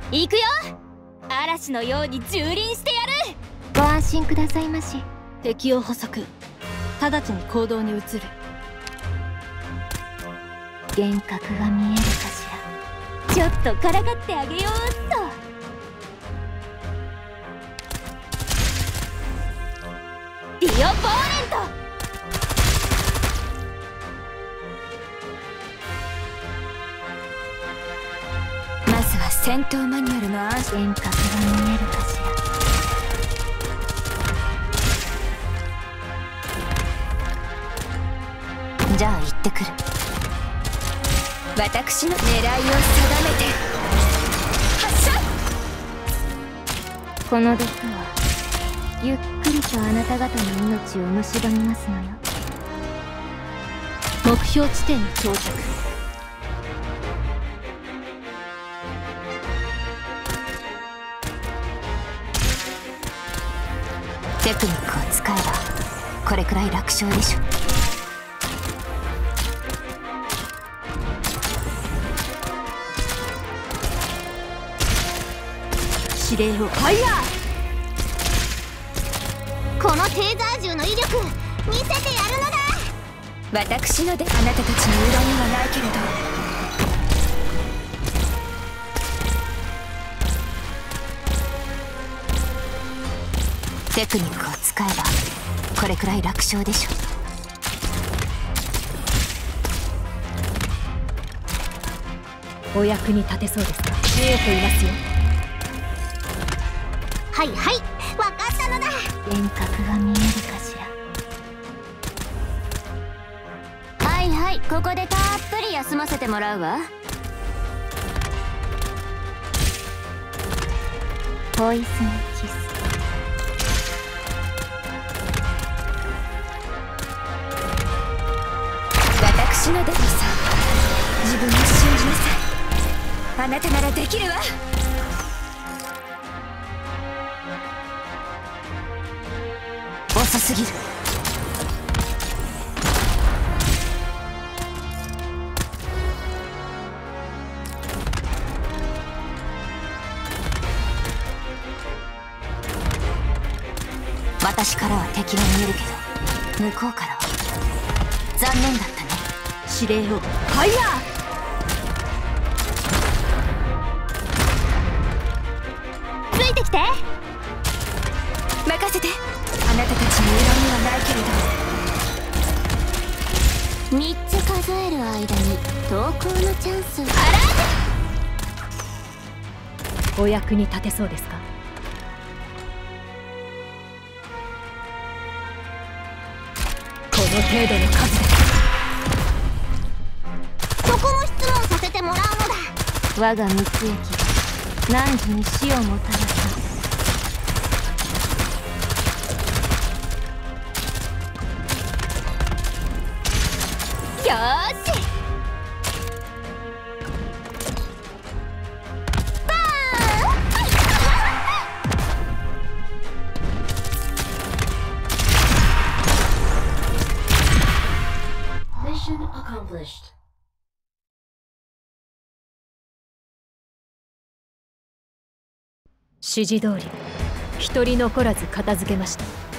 行くよ。嵐のように蹂躙してやる。 ご安心くださいまし。 敵を捕捉、直ちに行動に移る。 幻覚が見えるかしちょっとからかってあげようっと。ディオポーレント。まずは戦闘マニュアルのら。幻覚が見えるかしら。じゃあ行ってくる。私の狙いを定めて発射。 この毒はゆっくりとあなた方の命を蝕みますのよ。 目標地点に到着。テクニックを使えばこれくらい楽勝でしょ。指令をファイヤー。このテーザー銃の威力見せてやるのだ。 私のであなたたちに恨みはないけれど、テクニックを使えばこれくらい楽勝でしょ。お役に立てそうですか。見えていますよ。 はいはい、わかったのだ。幻覚が見えるかしら。はいはい、ここでたっぷり休ませてもらうわ。 ポイズンキス。 私のデモさ、自分を信じなさい。あなたならできるわ。遅すぎる。私からは敵が見えるけど、向こうからは残念だったね。指令をファイヤー。ついてきて。任せて。あなたたちに恨みはないけれど、3つ数える間に投稿のチャンス。あら、お役に立てそうですか。この程度の数で。 そこも質問させてもらうのだ。我が蜜液が汝に死をもたらす。 よーし。バーン。Mission accomplished。指示通り一人残らず片付けました。